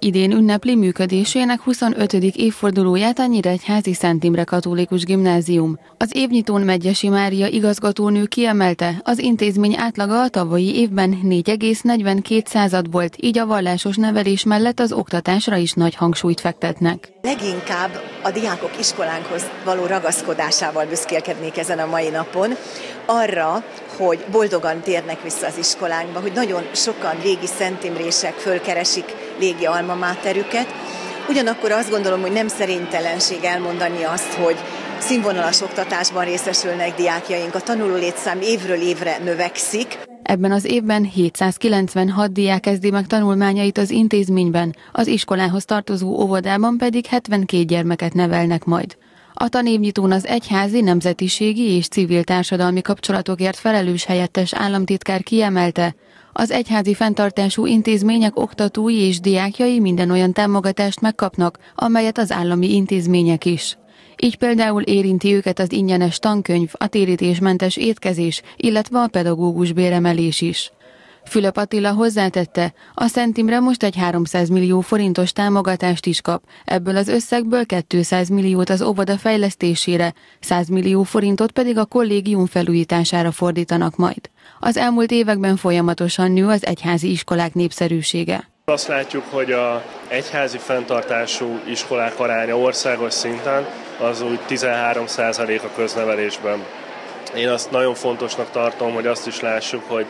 Idén ünnepli működésének 25. évfordulóját a Nyíregyházi Szent Imre Katolikus Gimnázium. Az évnyitón Medgyessy Mária igazgatónő kiemelte, az intézmény átlaga a tavalyi évben 4,42 volt, így a vallásos nevelés mellett az oktatásra is nagy hangsúlyt fektetnek. Leginkább a diákok iskolánkhoz való ragaszkodásával büszkélkednék ezen a mai napon, arra, hogy boldogan térnek vissza az iskolánkba, hogy nagyon sokan régi szentimrések fölkeresik régi alma máterüket. Ugyanakkor azt gondolom, hogy nem szerénytelenség elmondani azt, hogy színvonalas oktatásban részesülnek diákjaink, a tanuló létszám évről évre növekszik. Ebben az évben 796 diák kezdi meg tanulmányait az intézményben, az iskolához tartozó óvodában pedig 72 gyermeket nevelnek majd. A tanévnyitón az egyházi, nemzetiségi és civil társadalmi kapcsolatokért felelős helyettes államtitkár kiemelte, az egyházi fenntartású intézmények oktatói és diákjai minden olyan támogatást megkapnak, amelyet az állami intézmények is. Így például érinti őket az ingyenes tankönyv, a térítésmentes étkezés, illetve a pedagógus béremelés is. Fülöp Attila hozzátette, a Szent Imre most egy 300 millió forintos támogatást is kap, ebből az összegből 200 milliót az óvoda fejlesztésére, 100 millió forintot pedig a kollégium felújítására fordítanak majd. Az elmúlt években folyamatosan nő az egyházi iskolák népszerűsége. Azt látjuk, hogy az egyházi fenntartású iskolák aránya országos szinten az úgy 13% a köznevelésben. Én azt nagyon fontosnak tartom, hogy azt is lássuk, hogy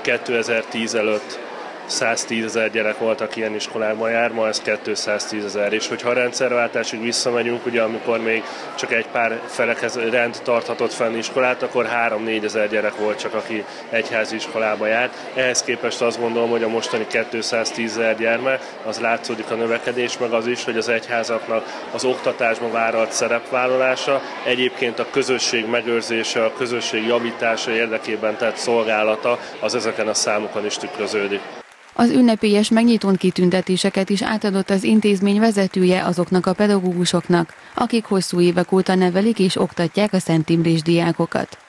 2010 előtt 110 000 gyerek volt, aki ilyen iskolákban jár, ma ez 210 000. És hogyha a rendszerváltásig visszamegyünk, ugye amikor még csak egy pár felekhez rend tarthatott fenn iskolát, akkor 3-4 000 gyerek volt csak, aki egyházi iskolába járt. Ehhez képest azt gondolom, hogy a mostani 210 000 gyermek, az látszódik a növekedés, meg az is, hogy az egyházaknak az oktatásban vállalt szerepvállalása, egyébként a közösség megőrzése, a közösség javítása érdekében tett szolgálata, az ezeken a számokon is tükröződik. Az ünnepélyes megnyitón kitüntetéseket is átadott az intézmény vezetője azoknak a pedagógusoknak, akik hosszú évek óta nevelik és oktatják a szentimrés diákokat.